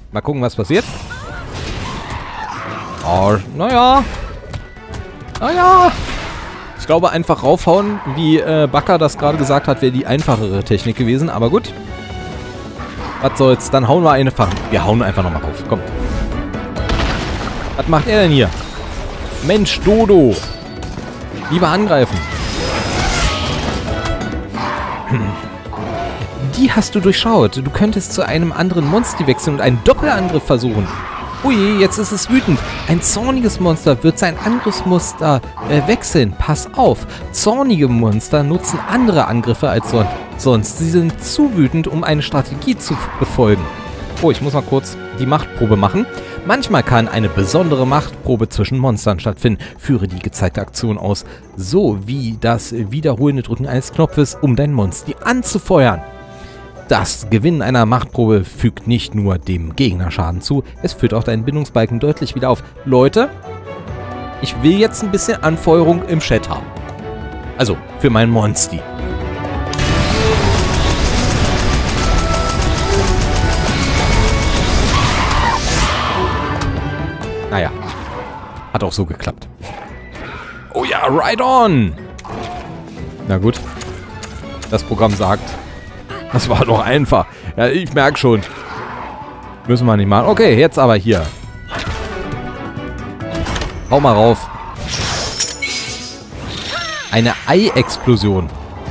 Mal gucken, was passiert. Oh, naja. Naja. Ich glaube, einfach raufhauen, wie Bakker das gerade gesagt hat, wäre die einfachere Technik gewesen. Aber gut. Was soll's? Dann hauen wir eine Fach. Wir hauen einfach nochmal rauf. Komm. Was macht er denn hier? Mensch, Dodo. Lieber angreifen. Die hast du durchschaut. Du könntest zu einem anderen Monster wechseln und einen Doppelangriff versuchen. Ui, jetzt ist es wütend. Ein zorniges Monster wird sein Angriffsmuster wechseln. Pass auf. Zornige Monster nutzen andere Angriffe als sonst. Sie sind zu wütend, um eine Strategie zu befolgen. Oh, ich muss mal kurz die Machtprobe machen. Manchmal kann eine besondere Machtprobe zwischen Monstern stattfinden. Führe die gezeigte Aktion aus, so wie das wiederholende Drücken eines Knopfes, um dein Monster anzufeuern. Das Gewinnen einer Machtprobe fügt nicht nur dem Gegner Schaden zu, es führt auch deinen Bindungsbalken deutlich wieder auf. Leute, ich will jetzt ein bisschen Anfeuerung im Chat haben. Also, für mein Monsti. Naja, hat auch so geklappt. Oh ja, right on! Na gut, das Programm sagt... Das war doch einfach. Ja, ich merke schon. Müssen wir nicht machen. Okay, jetzt aber hier. Hau mal rauf. Eine Ei-Explosion.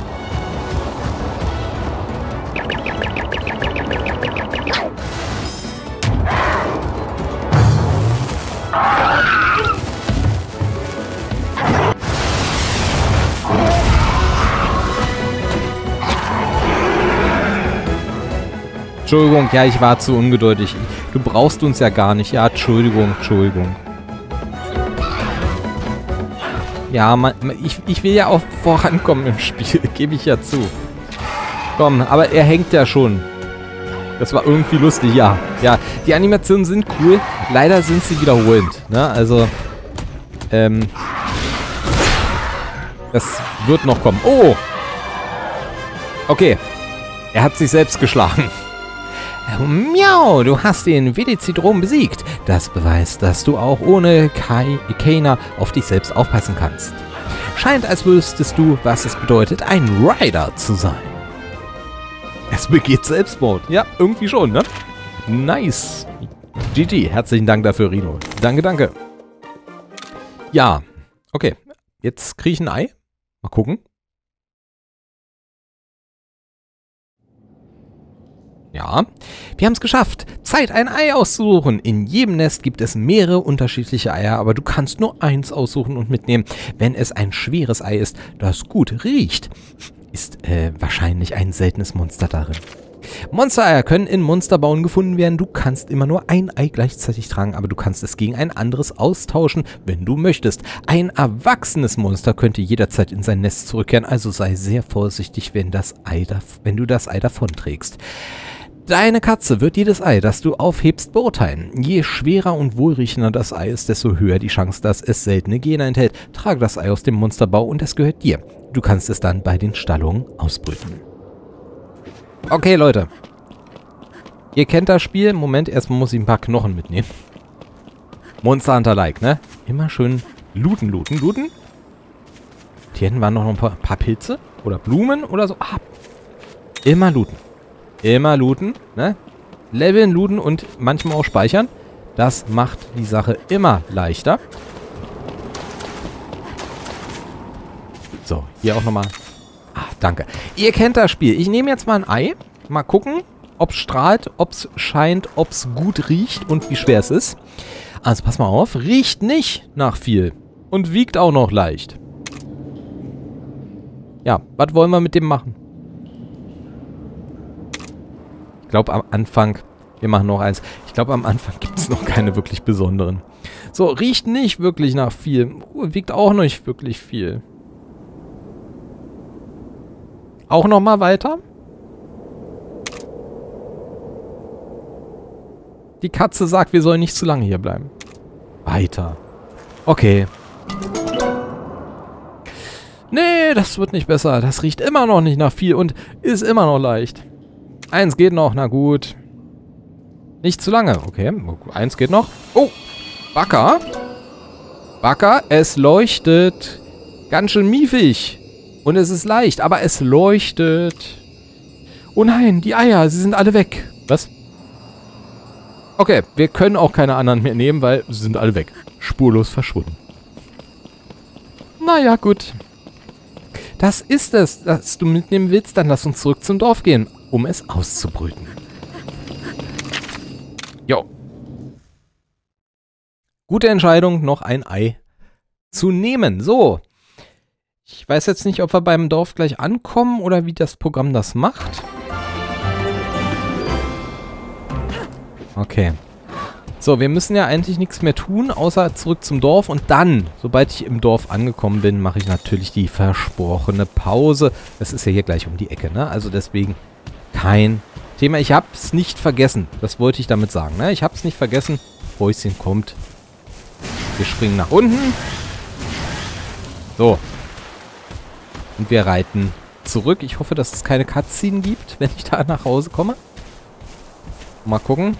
Entschuldigung, ja, ich war zu ungeduldig. Du brauchst uns ja gar nicht. Ja, Entschuldigung, Entschuldigung. Ja, ich will ja auch vorankommen im Spiel, gebe ich ja zu. Komm, aber er hängt ja schon. Das war irgendwie lustig, ja. Ja, die Animationen sind cool. Leider sind sie wiederholend, ne? Also, das wird noch kommen. Oh! Okay. Er hat sich selbst geschlagen. Miau, du hast den Velocitron besiegt. Das beweist, dass du auch ohne Keiner auf dich selbst aufpassen kannst. Scheint, als wüsstest du, was es bedeutet, ein Rider zu sein. Es begeht Selbstmord. Ja, irgendwie schon, ne? Nice. GG, herzlichen Dank dafür, Rino. Danke, danke. Ja, okay. Jetzt kriege ich ein Ei. Mal gucken. Ja, wir haben es geschafft. Zeit, ein Ei auszusuchen. In jedem Nest gibt es mehrere unterschiedliche Eier, aber du kannst nur eins aussuchen und mitnehmen. Wenn es ein schweres Ei ist, das gut riecht, ist wahrscheinlich ein seltenes Monster darin. Monstereier können in Monsterbauen gefunden werden. Du kannst immer nur ein Ei gleichzeitig tragen, aber du kannst es gegen ein anderes austauschen, wenn du möchtest. Ein erwachsenes Monster könnte jederzeit in sein Nest zurückkehren, also sei sehr vorsichtig, wenn du das Ei davonträgst. Deine Katze wird jedes Ei, das du aufhebst, beurteilen. Je schwerer und wohlriechender das Ei ist, desto höher die Chance, dass es seltene Gene enthält. Trage das Ei aus dem Monsterbau und es gehört dir. Du kannst es dann bei den Stallungen ausbrüten. Okay, Leute. Ihr kennt das Spiel. Moment, erstmal muss ich ein paar Knochen mitnehmen. Monster Hunter-like, ne? Immer schön looten, looten, looten. Hier hinten waren noch ein paar Pilze oder Blumen oder so. Ah, immer looten. Immer looten, ne? Leveln, looten und manchmal auch speichern. Das macht die Sache immer leichter. So, hier auch nochmal. Ah, danke. Ihr kennt das Spiel. Ich nehme jetzt mal ein Ei. Mal gucken, ob es strahlt, ob es scheint, ob es gut riecht und wie schwer es ist. Also pass mal auf. Riecht nicht nach viel. Und wiegt auch noch leicht. Ja, was wollen wir mit dem machen? Ich glaube am Anfang, wir machen noch eins. Ich glaube am Anfang gibt es noch keine wirklich besonderen. So, riecht nicht wirklich nach viel. Wiegt auch nicht wirklich viel. Auch nochmal weiter. Die Katze sagt, wir sollen nicht zu lange hier bleiben. Weiter. Okay. Nee, das wird nicht besser. Das riecht immer noch nicht nach viel und ist immer noch leicht. Eins geht noch, na gut. Nicht zu lange. Okay, eins geht noch. Oh, Backer. Backer, es leuchtet. Ganz schön miefig. Und es ist leicht, aber es leuchtet. Oh nein, die Eier, sie sind alle weg. Was? Okay, wir können auch keine anderen mehr nehmen, weil sie sind alle weg. Spurlos verschwunden. Naja, gut. Das ist es, das du mitnehmen willst. Dann lass uns zurück zum Dorf gehen, um es auszubrüten. Jo. Gute Entscheidung, noch ein Ei zu nehmen. So. Ich weiß jetzt nicht, ob wir beim Dorf gleich ankommen oder wie das Programm das macht. Okay. So, wir müssen ja eigentlich nichts mehr tun, außer zurück zum Dorf. Und dann, sobald ich im Dorf angekommen bin, mache ich natürlich die versprochene Pause. Das ist ja hier gleich um die Ecke, ne? Also deswegen kein Thema. Ich habe es nicht vergessen. Das wollte ich damit sagen, ne? Ich habe es nicht vergessen. Häuschen kommt. Wir springen nach unten. So. Und wir reiten zurück. Ich hoffe, dass es keine Cutscene gibt, wenn ich da nach Hause komme. Mal gucken.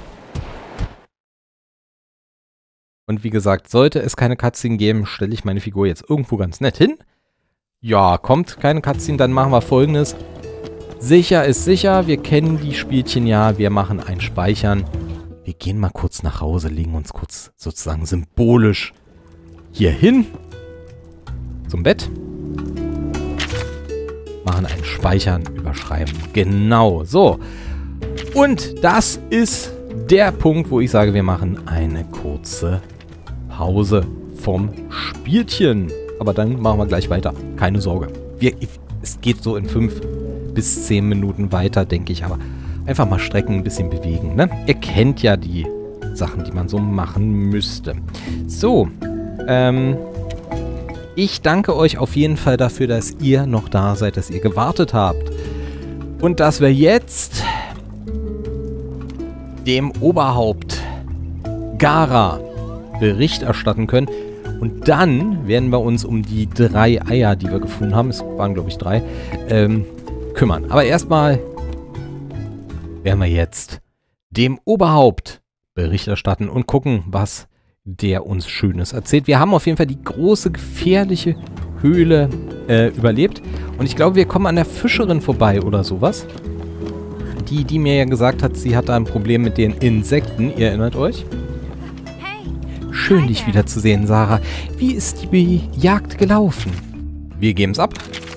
Und wie gesagt, sollte es keine Cutscene geben, stelle ich meine Figur jetzt irgendwo ganz nett hin. Ja, kommt keine Cutscene, dann machen wir Folgendes. Sicher ist sicher, wir kennen die Spielchen ja, wir machen ein Speichern. Wir gehen mal kurz nach Hause, legen uns kurz sozusagen symbolisch hier hin. Zum Bett. Machen ein Speichern, überschreiben. Genau, so. Und das ist der Punkt, wo ich sage, wir machen eine kurze Pause vom Spielchen. Aber dann machen wir gleich weiter. Keine Sorge. Es geht so in 5 bis 10 Minuten weiter, denke ich. Aber einfach mal strecken, ein bisschen bewegen. Ne? Ihr kennt ja die Sachen, die man so machen müsste. So. Ich danke euch auf jeden Fall dafür, dass ihr noch da seid, dass ihr gewartet habt. Und dass wir jetzt dem Oberhaupt Gara Bericht erstatten können. Und dann werden wir uns um die 3 Eier, die wir gefunden haben, es waren glaube ich 3, kümmern. Aber erstmal werden wir jetzt dem Oberhaupt Bericht erstatten und gucken, was der uns Schönes erzählt. Wir haben auf jeden Fall die große, gefährliche Höhle überlebt. Und ich glaube, wir kommen an der Fischerin vorbei oder sowas. Die mir ja gesagt hat, sie hat da ein Problem mit den Insekten. Ihr erinnert euch? Schön, dich wiederzusehen, Sarah. Wie ist die Jagd gelaufen? Wir geben es ab.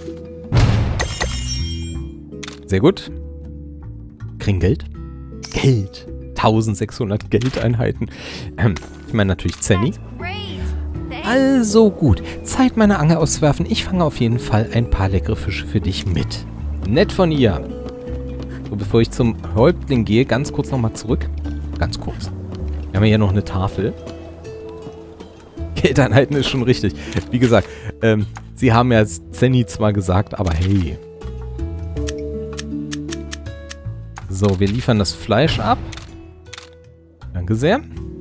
Sehr gut. Kriegen Geld. Geld. 1600 Geldeinheiten. Ich meine natürlich Zenny. Also gut. Zeit, meine Angel auszuwerfen. Ich fange auf jeden Fall ein paar leckere Fische für dich mit. Nett von ihr. So, bevor ich zum Häuptling gehe, ganz kurz nochmal zurück. Ganz kurz. Wir haben ja hier noch eine Tafel. Geldeinheiten ist schon richtig. Wie gesagt, sie haben ja Zenny zwar gesagt, aber hey. So, wir liefern das Fleisch ab. Danke sehr.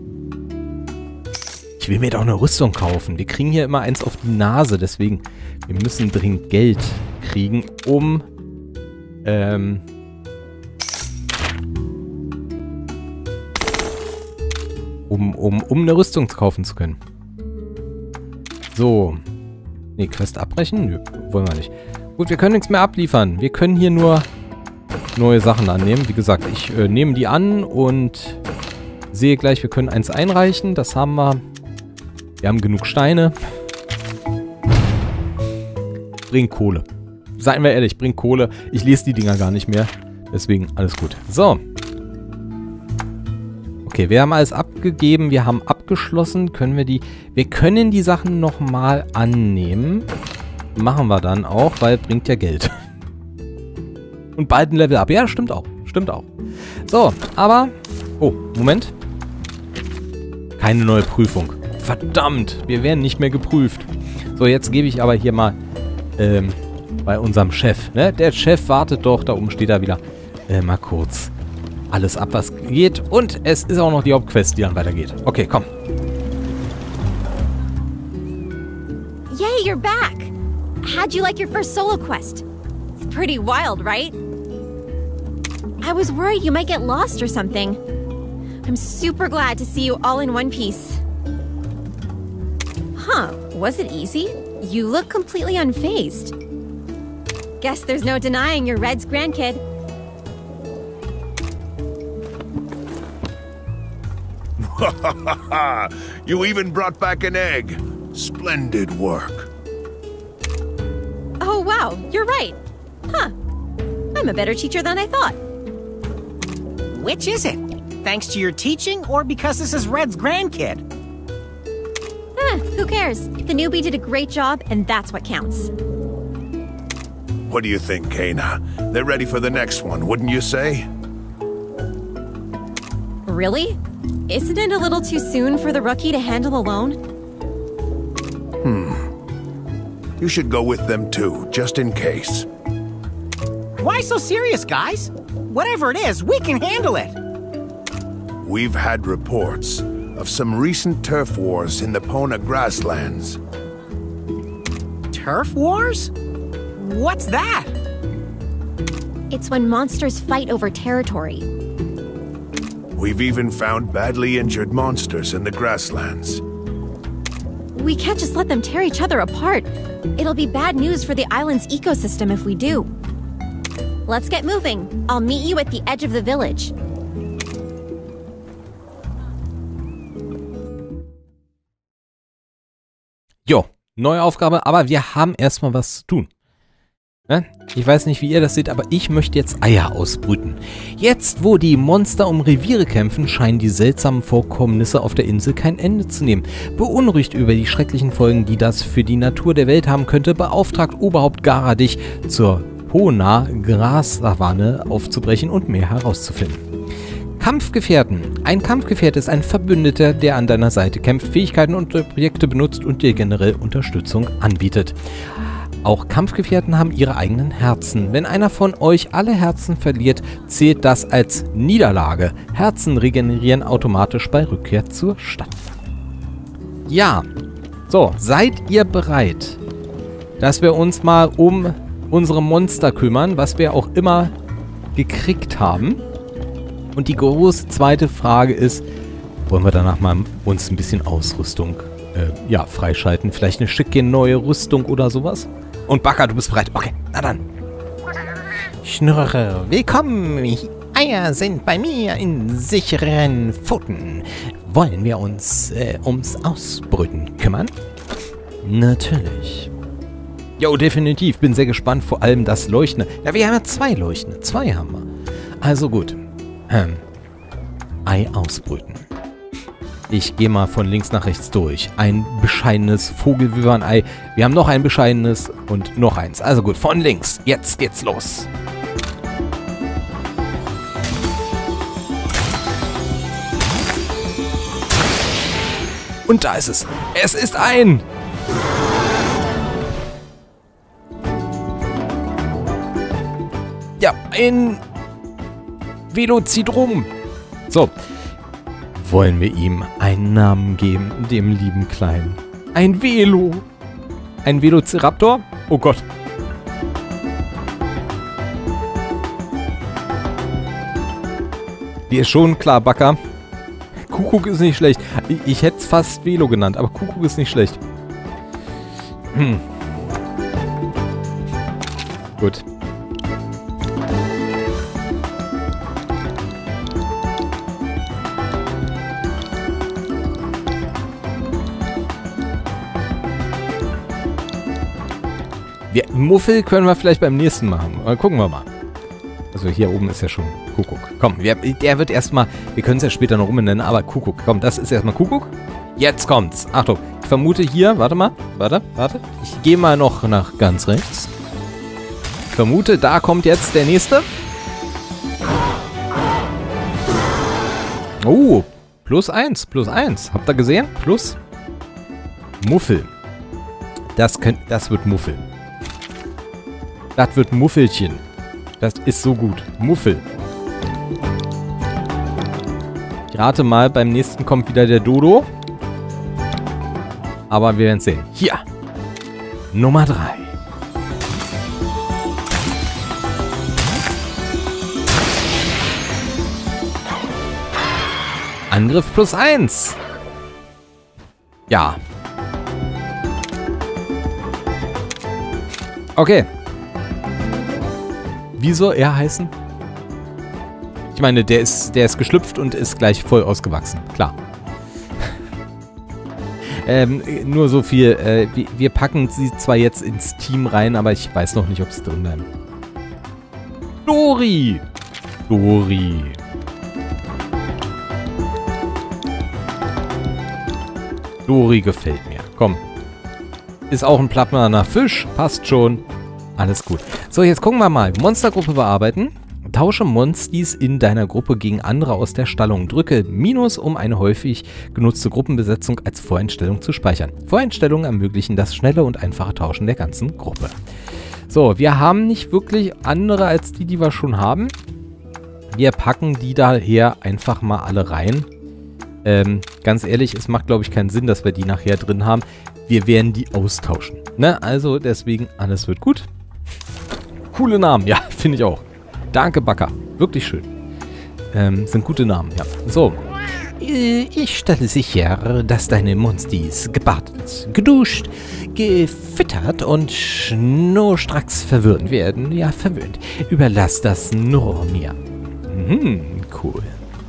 Ich will mir doch eine Rüstung kaufen. Wir kriegen hier immer eins auf die Nase, deswegen, wir müssen dringend Geld kriegen, um eine Rüstung kaufen zu können. So. Ne, Quest abbrechen? Nö, wollen wir nicht. Gut, wir können nichts mehr abliefern. Wir können hier nur neue Sachen annehmen. Wie gesagt, ich nehme die an und sehe gleich, wir können eins einreichen. Das haben wir. Wir haben genug Steine. Bring Kohle. Seien wir ehrlich, bring Kohle. Ich lese die Dinger gar nicht mehr. Deswegen alles gut. So. Okay, wir haben alles abgegeben. Wir haben abgeschlossen. Können wir die... Wir können die Sachen nochmal annehmen. Machen wir dann auch, weil bringt ja Geld. Und bald ein Level up. Ja, stimmt auch. Stimmt auch. So, aber... Oh, Moment. Keine neue Prüfung. Verdammt, wir werden nicht mehr geprüft. So, jetzt gebe ich aber hier mal bei unserem Chef. Ne? Der Chef wartet doch. Da oben steht er wieder. Mal kurz alles ab, was geht. Und es ist auch noch die Hauptquest, die dann weitergeht. Okay, komm. Yay, you're back! How'd you like your first solo quest? It's pretty wild, right? I was worried you might get lost or something. I'm super glad to see you all in one piece. Huh, was it easy? You look completely unfazed. Guess there's no denying you're Red's grandkid. You even brought back an egg. Splendid work. Oh wow, you're right. Huh. I'm a better teacher than I thought. Which is it? Thanks to your teaching or because this is Red's grandkid? Who cares? The newbie did a great job, and that's what counts. What do you think, Kana? They're ready for the next one, wouldn't you say? Really? Isn't it a little too soon for the rookie to handle alone? You should go with them too, just in case. Why so serious, guys? Whatever it is, we can handle it. We've had reports of some recent turf wars in the Pona grasslands. Turf wars? What's that? It's when monsters fight over territory. We've even found badly injured monsters in the grasslands. We can't just let them tear each other apart. It'll be bad news for the island's ecosystem if we do. Let's get moving. I'll meet you at the edge of the village. Jo, neue Aufgabe, aber wir haben erstmal was zu tun. Ne? Ich weiß nicht, wie ihr das seht, aber ich möchte jetzt Eier ausbrüten. Jetzt, wo die Monster um Reviere kämpfen, scheinen die seltsamen Vorkommnisse auf der Insel kein Ende zu nehmen. Beunruhigt über die schrecklichen Folgen, die das für die Natur der Welt haben könnte, beauftragt Oberhaupt Gara dich, zur Pona-Grassavanne aufzubrechen und mehr herauszufinden. Kampfgefährten. Ein Kampfgefährte ist ein Verbündeter, der an deiner Seite kämpft, Fähigkeiten und Projekte benutzt und dir generell Unterstützung anbietet. Auch Kampfgefährten haben ihre eigenen Herzen. Wenn einer von euch alle Herzen verliert, zählt das als Niederlage. Herzen regenerieren automatisch bei Rückkehr zur Stadt. Ja, so, seid ihr bereit, dass wir uns mal um unsere Monster kümmern, was wir auch immer gekriegt haben? Und die große zweite Frage ist, wollen wir danach mal uns ein bisschen Ausrüstung freischalten? Vielleicht eine schicke neue Rüstung oder sowas? Und Baka, du bist bereit. Okay, na dann. Schnurre, willkommen. Eier sind bei mir in sicheren Pfoten. Wollen wir uns ums Ausbrüten kümmern? Natürlich. Jo, definitiv. Bin sehr gespannt. Vor allem das Leuchtende. Ja, wir haben ja 2 Leuchtende. 2 haben wir. Also gut. Ei ausbrüten. Ich gehe mal von links nach rechts durch. Ein bescheidenes Vogelwivern-Ei. Wir haben noch ein bescheidenes und noch eins. Also gut, von links. Jetzt geht's los. Und da ist es. Es ist ein... Ja, ein... Velocitrum. So. Wollen wir ihm einen Namen geben, dem lieben Kleinen? Ein Velo. Ein Velociraptor? Oh Gott. Dir ist schon klar, Baka. Kuckuck ist nicht schlecht. Ich hätte es fast Velo genannt, aber Kuckuck ist nicht schlecht. Gut. Muffel können wir vielleicht beim nächsten Mal haben. Aber gucken wir mal. Also hier oben ist ja schon Kuckuck. Komm, der wird erstmal... Wir können es ja später noch umbenennen, aber Kuckuck. Komm, das ist erstmal Kuckuck. Jetzt kommt's. Achtung, ich vermute hier... Warte mal. Warte. Ich gehe mal noch nach ganz rechts. Ich vermute, da kommt jetzt der nächste. Oh, +1. +1. Habt ihr gesehen? Plus. Muffel. Das wird Muffel. Das wird Muffelchen. Das ist so gut. Muffel. Ich rate mal, beim nächsten kommt wieder der Dodo. Aber wir werden es sehen. Hier. Nummer 3. Angriff +1. Ja. Okay. Wie soll er heißen? Ich meine, der ist geschlüpft und ist gleich voll ausgewachsen. Klar. Nur so viel. Wir packen sie zwar jetzt ins Team rein, aber ich weiß noch nicht, ob sie drin bleiben. Dori. Dori. Dori gefällt mir. Komm. Ist auch ein plattner Fisch. Passt schon. Alles gut. So, jetzt gucken wir mal. Monstergruppe bearbeiten. Tausche Monstis in deiner Gruppe gegen andere aus der Stallung. Drücke Minus, um eine häufig genutzte Gruppenbesetzung als Voreinstellung zu speichern. Voreinstellungen ermöglichen das schnelle und einfache Tauschen der ganzen Gruppe. So, wir haben nicht wirklich andere als die wir schon haben. Wir packen die daher einfach mal alle rein. Ganz ehrlich, es macht, glaube ich, keinen Sinn, dass wir die nachher drin haben. Wir werden die austauschen. Ne? Also deswegen, alles wird gut. Coole Namen, ja, finde ich auch. Danke, Backer. Wirklich schön. Sind gute Namen, ja. So. Ich stelle sicher, dass deine Monstis gebadet, geduscht, gefüttert und schnurstracks verwöhnt werden. Ja, verwöhnt. Überlass das nur mir. Cool.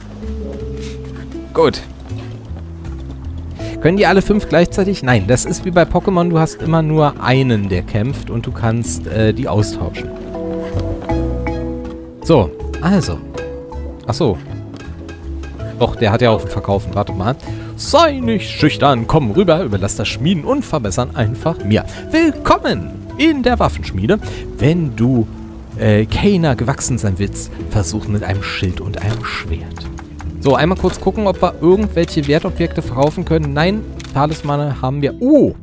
Gut. Können die alle 5 gleichzeitig? Nein, das ist wie bei Pokémon. Du hast immer nur einen, der kämpft und du kannst die austauschen. So, also. Achso. Doch, der hat ja auch Verkaufen. Warte mal. Sei nicht schüchtern, komm rüber, überlass das Schmieden und Verbessern einfach mir. Willkommen in der Waffenschmiede. Wenn du keiner gewachsen sein willst, versuch mit einem Schild und einem Schwert. So, einmal kurz gucken, ob wir irgendwelche Wertobjekte verkaufen können. Nein, Talismane haben wir. Oh!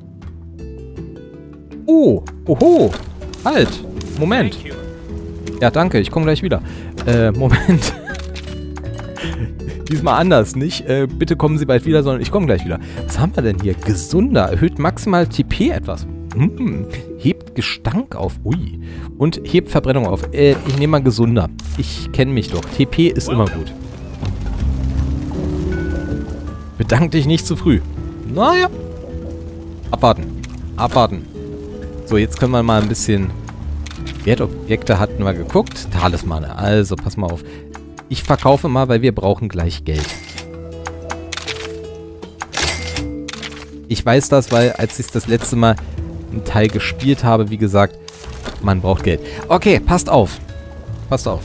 Oh! Oho! Halt! Moment! Ja, danke, ich komme gleich wieder. Moment. Diesmal anders, nicht? Bitte kommen Sie bald wieder, sondern ich komme gleich wieder. Was haben wir denn hier? Gesunder. Erhöht maximal TP etwas. Hebt Gestank auf. Ui. Und hebt Verbrennung auf. Ich nehme mal gesunder. Ich kenne mich doch. TP ist immer gut. Bedank dich nicht zu früh. Naja. Abwarten. Abwarten. So, jetzt können wir mal ein bisschen... Wertobjekte hatten wir geguckt. Talismane. Also, pass mal auf. Ich verkaufe mal, weil wir brauchen gleich Geld. Ich weiß das, weil als ich das letzte Mal einen Teil gespielt habe, wie gesagt, man braucht Geld. Okay, passt auf. Passt auf.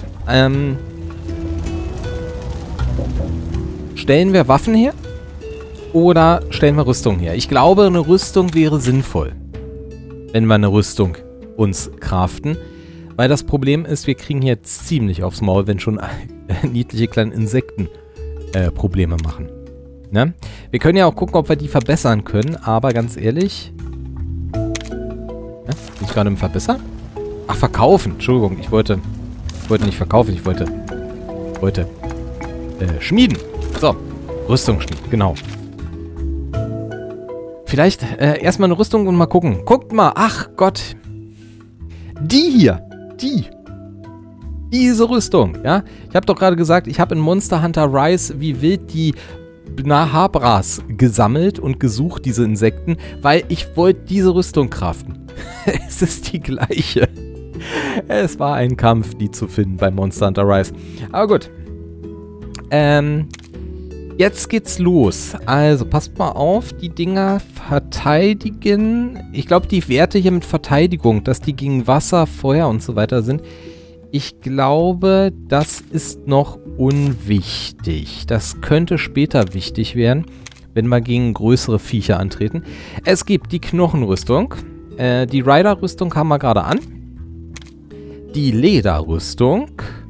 Stellen wir Waffen her? Oder stellen wir Rüstung her? Ich glaube, eine Rüstung wäre sinnvoll. Wenn wir eine Rüstung uns craften. Weil das Problem ist, wir kriegen hier ziemlich aufs Maul, wenn schon niedliche kleine Insekten Probleme machen. Ne? Wir können ja auch gucken, ob wir die verbessern können, aber ganz ehrlich... Bin ich gerade im Verbessern? Ach, verkaufen. Entschuldigung, ich wollte nicht verkaufen, ich wollte schmieden. So, Rüstung schmieden, genau. Vielleicht erstmal eine Rüstung und mal gucken. Guckt mal, ach Gott. Die hier. Diese Rüstung, ja. Ich habe doch gerade gesagt, ich habe in Monster Hunter Rise wie wild die Nahabras gesammelt und gesucht, diese Insekten, weil ich wollte diese Rüstung craften. Es ist die gleiche. Es war ein Kampf, die zu finden bei Monster Hunter Rise. Aber gut. Jetzt geht's los. Also, passt mal auf, die Dinger verteidigen. Ich glaube, die Werte hier mit Verteidigung, dass die gegen Wasser, Feuer und so weiter sind. Ich glaube, das ist noch unwichtig. Das könnte später wichtig werden, wenn wir gegen größere Viecher antreten. Es gibt die Knochenrüstung. Die Rider-Rüstung haben wir gerade an. Die Lederrüstung.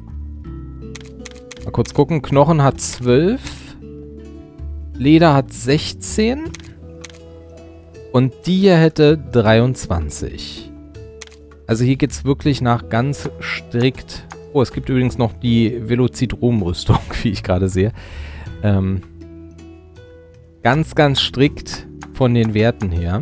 Mal kurz gucken. Knochen hat 12. Leder hat 16. Und die hier hätte 23. Also hier geht es wirklich nach ganz strikt... Oh, es gibt übrigens noch die Velocitrom-Rüstung, wie ich gerade sehe. Ganz, ganz strikt von den Werten her.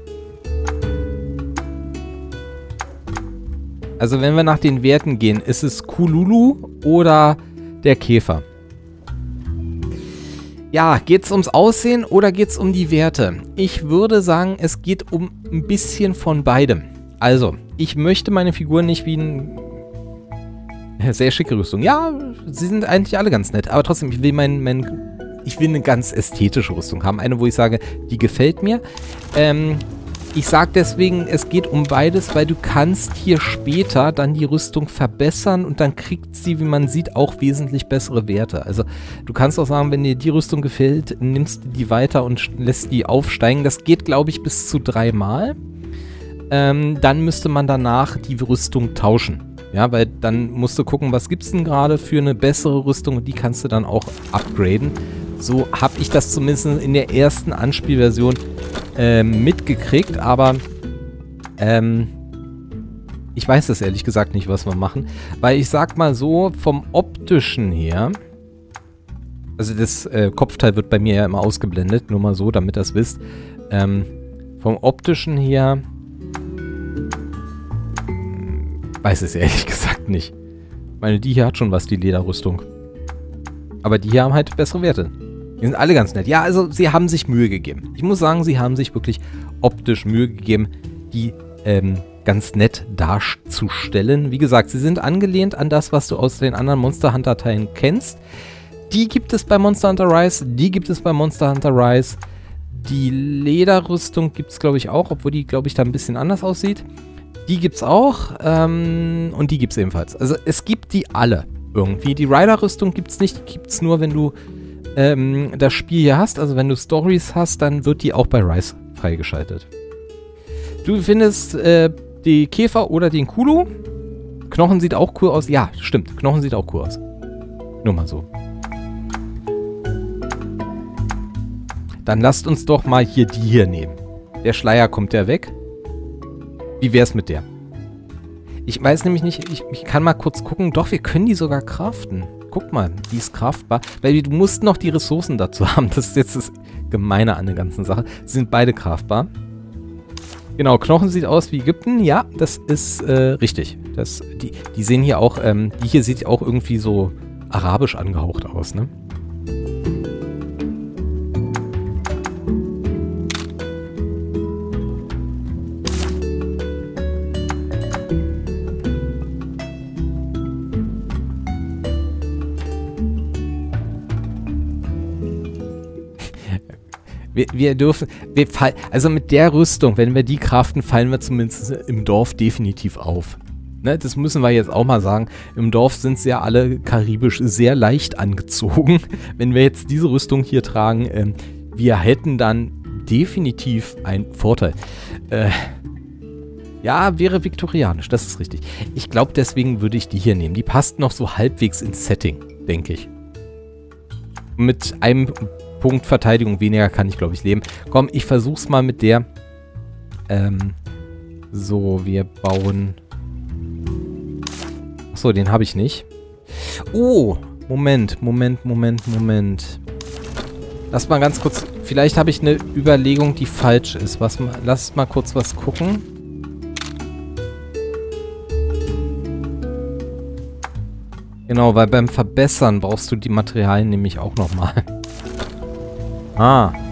Also wenn wir nach den Werten gehen, ist es Kululu oder der Käfer. Ja, geht's ums Aussehen oder geht's um die Werte? Ich würde sagen, es geht um ein bisschen von beidem. Also, ich möchte meine Figur nicht wie ein... Sehr schicke Rüstung. Ja, sie sind eigentlich alle ganz nett. Aber trotzdem, ich will ich will eine ganz ästhetische Rüstung haben. Eine, wo ich sage, die gefällt mir. Ich sage deswegen, es geht um beides, weil du kannst hier später dann die Rüstung verbessern und dann kriegt sie, wie man sieht, auch wesentlich bessere Werte. Also du kannst auch sagen, wenn dir die Rüstung gefällt, nimmst du die weiter und lässt die aufsteigen. Das geht, glaube ich, bis zu 3 Mal. Dann müsste man danach die Rüstung tauschen. Ja, weil dann musst du gucken, was gibt es denn gerade für eine bessere Rüstung und die kannst du dann auch upgraden. So habe ich das zumindest in der ersten Anspielversion mitgekriegt, aber ich weiß das ehrlich gesagt nicht, was wir machen. Weil ich sag mal so, vom optischen her, also das Kopfteil wird bei mir ja immer ausgeblendet, nur mal so, damit ihr es wisst. Vom optischen her weiß es ehrlich gesagt nicht. Ich meine, die hier hat schon was, die Lederrüstung. Aber die hier haben halt bessere Werte. Die sind alle ganz nett. Ja, also sie haben sich Mühe gegeben. Ich muss sagen, sie haben sich wirklich optisch Mühe gegeben, die ganz nett darzustellen. Wie gesagt, sie sind angelehnt an das, was du aus den anderen Monster Hunter Teilen kennst. Die gibt es bei Monster Hunter Rise, die gibt es bei Monster Hunter Rise. Die Lederrüstung gibt es, glaube ich, auch, obwohl die, glaube ich, da ein bisschen anders aussieht. Die gibt es auch und die gibt es ebenfalls. Also es gibt die alle irgendwie. Die Rider-Rüstung gibt es nicht, die gibt es nur, wenn du das Spiel hier hast. Also wenn du Stories hast, dann wird die auch bei Rise freigeschaltet. Du findest die Käfer oder den Kulu. Knochen sieht auch cool aus. Ja, stimmt. Knochen sieht auch cool aus. Nur mal so. Dann lasst uns doch mal hier die hier nehmen. Der Schleier kommt ja weg. Wie wär's mit der? Ich weiß nämlich nicht, ich kann mal kurz gucken. Doch, wir können die sogar craften. Guck mal, die ist craftbar. Weil du musst noch die Ressourcen dazu haben. Das ist jetzt das Gemeine an der ganzen Sache. Sie sind beide craftbar. Genau, Knochen sieht aus wie Ägypten. Ja, das ist richtig. Die sehen hier auch, die hier sieht auch irgendwie so arabisch angehaucht aus, ne? Wir dürfen, also mit der Rüstung, wenn wir die craften, fallen wir zumindest im Dorf definitiv auf. Ne, das müssen wir jetzt auch mal sagen. Im Dorf sind sie ja alle karibisch sehr leicht angezogen. Wenn wir jetzt diese Rüstung hier tragen, wir hätten dann definitiv einen Vorteil. Ja, wäre viktorianisch, das ist richtig. Ich glaube, deswegen würde ich die hier nehmen. Die passt noch so halbwegs ins Setting, denke ich. Mit einem Punkt Verteidigung weniger kann ich, glaube ich, leben. Komm, ich versuch's mal mit der. So, wir bauen... Achso, den habe ich nicht. Oh, Moment. Lass mal ganz kurz... Vielleicht habe ich eine Überlegung, die falsch ist. Lass mal kurz was gucken. Genau, weil beim Verbessern brauchst du die Materialien nämlich auch nochmal. Ah,